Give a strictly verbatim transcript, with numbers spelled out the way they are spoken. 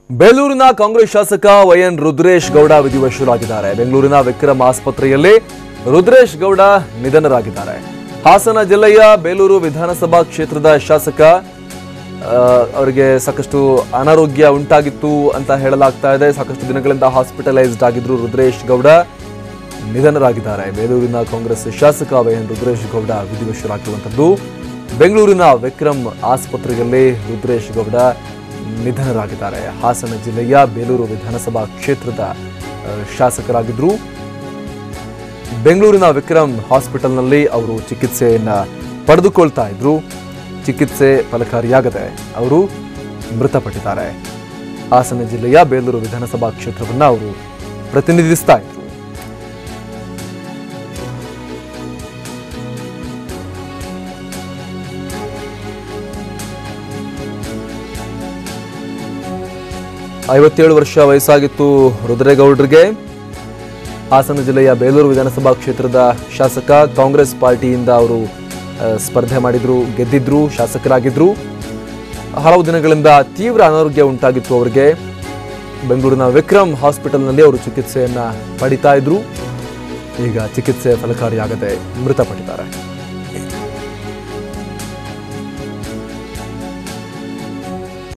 ಬೇಲೂರಿನ Congress ಶಾಸಕ Y N Rudresh Gowda ವಿಧಿವಶರಾಗಿದ್ದಾರೆ. ಬೆಂಗಳೂರಿನ ವಿಕ್ರಮ್ ಆಸ್ಪತ್ರೆಯಲ್ಲಿ ರುದ್ರೇಶ್ ಗೌಡ ನಿಧನರಾಗಿದ್ದಾರೆ. ಹಾಸನ ಜಿಲ್ಲೆಯ ಬೇಲೂರು ವಿಧಾನಸಭಾ ಕ್ಷೇತ್ರದ ಶಾಸಕ ಅವರಿಗೆ ಸಾಕಷ್ಟು ಅನಾರೋಗ್ಯ ಉಂಟಾಗಿತ್ತು ಅಂತ ಹೇಳಲಾಗ್ತಾ ಇದೆ. ಸಾಕಷ್ಟು ದಿನಗಳಿಂದ ಹಾಸ್ಪಿಟಲೈಸ್ಡ್ ಆಗಿದ್ರು ರುದ್ರೇಶ್ ಗೌಡ ನಿಧನರಾಗಿದ್ದಾರೆ. ಬೇಲೂರಿನ ಕಾಂಗ್ರೆಸ್ ಶಾಸಕ ವೈ ಎನ್ ರುದ್ರೇಶ್ ಗೌಡ ವಿಧಿವಶರಾಗಿರುವಂತದ್ದು. ಬೆಂಗಳೂರಿನ ವಿಕ್ರಮ್ ಆಸ್ಪತ್ರೆಯಲ್ಲಿ ರುದ್ರೇಶ್ ಗೌಡ ನಿಧನರಾಗಿದ್ದಾರೆ. ಹಾಸನ ಜಿಲ್ಲೆಯ ಬೇಲೂರು ವಿಧಾನಸಭಾ ಕ್ಷೇತ್ರದ ಶಾಸಕರಾಗಿದ್ರು. ಬೆಂಗಳೂರಿನ ವಿಕ್ರಮ್ ಹಾಸ್ಪಿಟಲ್ನಲ್ಲಿ ಅವರು ಚಿಕಿತ್ಸೆಯನ್ನ ಪಡೆದುಕೊಳ್ತಾ ಇದ್ರು. ಚಿಕಿತ್ಸೆ ಫಲಕಾರಿಯಾಗದೆ ಅವರು ಮೃತಪಟ್ಟಿದ್ದಾರೆ. ಹಾಸನ ಜಿಲ್ಲೆಯ ಬೇಲೂರು ವಿಧಾನಸಭಾ ಕ್ಷೇತ್ರವನ್ನು ಅವರು ಪ್ರತಿನಿಧಿಸ್ತಾ ಇದ್ರು. ಐವತ್ತೇಳು ವರ್ಷ ವಯಸ್ಸಾಗಿತ್ತು ರುದ್ರೇಗೌಡರಿಗೆ. ಹಾಸನ ಜಿಲ್ಲೆಯ ಬೇಲೂರು ವಿಧಾನಸಭಾ ಕ್ಷೇತ್ರದ ಶಾಸಕ. ಕಾಂಗ್ರೆಸ್ ಪಾರ್ಟಿಯಿಂದ ಅವರು ಸ್ಪರ್ಧೆ ಮಾಡಿದ್ರು, ಗೆದ್ದಿದ್ರು, ಶಾಸಕರಾಗಿದ್ರು. ಹಲವು ದಿನಗಳಿಂದ ತೀವ್ರ ಅನಾರೋಗ್ಯ ಉಂಟಾಗಿತ್ತು ಅವರಿಗೆ. ಬೆಂಗಳೂರಿನ ವಿಕ್ರಮ್ ಹಾಸ್ಪಿಟಲ್ನಲ್ಲಿ ಅವರು ಚಿಕಿತ್ಸೆಯನ್ನ ಪಡಿತಾ ಇದ್ರು. ಈಗ ಚಿಕಿತ್ಸೆ ಫಲಕಾರಿಯಾಗದೆ ಮೃತಪಟ್ಟಿದ್ದಾರೆ.